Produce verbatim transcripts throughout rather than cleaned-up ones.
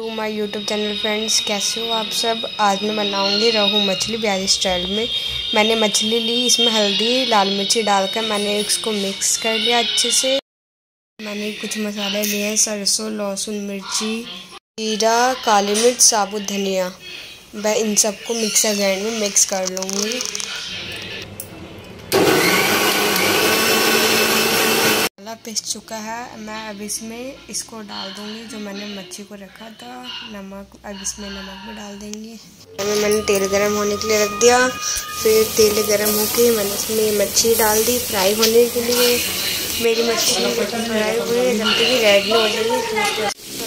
To my YouTube channel friends, कैसे हो आप सब। आज मैं बनाऊंगी रोहू मछली बिहारी स्टाइल में। मैंने मछली ली, इसमें हल्दी लाल मिर्ची डालकर मैंने इसको मिक्स कर लिया अच्छे से। मैंने कुछ मसाले लिए हैं, सरसों, लहसुन, मिर्ची, जीरा, काली मिर्च, साबुत धनिया। मैं इन सबको मिक्सर ग्राइंड में मिक्स कर लूँगी। मसाला पिस चुका है, मैं अब इसमें इसको डाल दूंगी जो मैंने मच्छी को रखा था। नमक, अब इसमें नमक भी डाल देंगे। मैंने तेल गरम होने के लिए रख दिया। फिर तेल गरम होके मैंने इसमें मच्छी डाल दी फ्राई होने के लिए। मेरी मछली फ्राई हुई है, जब तक रेड नहीं हो जाएगी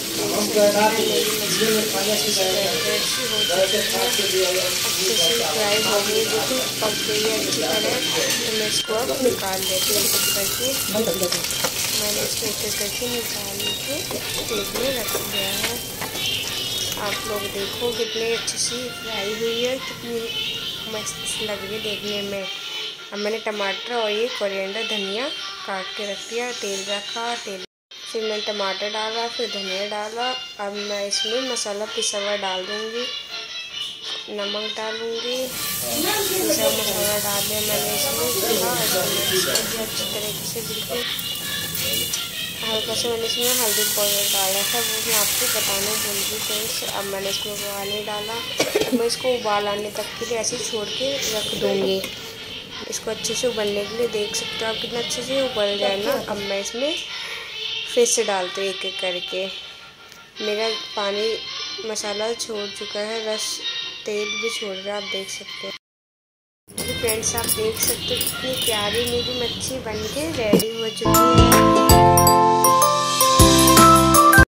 फ्राई हो गई, देखो पक गई है अच्छी तरह। तो मैं इसको अब निकाल लेती हूँ करके। मैंने इसको एक एक करके निकाल के प्लेट में रख दिया है। आप लोग देखो कितनी अच्छी सी फ्राई हुई है, कितनी मस्त लग रही है देखने में। अब मैंने टमाटर और ये कोरिएंडर धनिया काट के रख दिया। तेल रखा, तेल फिर मैंने टमाटर डाला, फिर धनिया डाला। अब मैं इसमें मसाला पिसा हुआ डाल दूँगी, नमक डालूँगी। पिसा मसाला डाल दिया मैंने इसमें, था अच्छी तरीके से बिल्कुल। हल्का सा मैंने इसमें हल्दी पाउडर डाला था, वो मैं आपको बताने भूल गई फ्रेंड्स। अब मैंने इसमें उबाल नहीं डाला। अब मैं इसको उबाल आने तक के लिए ऐसे छोड़ के रख दूँगी। इसको अच्छे से उबलने के लिए देख सकते हो आप कितना अच्छे से उबल जाए ना। अब मैं इसमें फिर से डालती हूँ एक एक करके। मेरा पानी मसाला छोड़ चुका है, रस तेल भी छोड़ रहा है, आप देख सकते हैं। फ्रेंड्स आप देख सकते हो कितनी प्यारी मेरी मच्छी बन के रेडी हो चुकी है।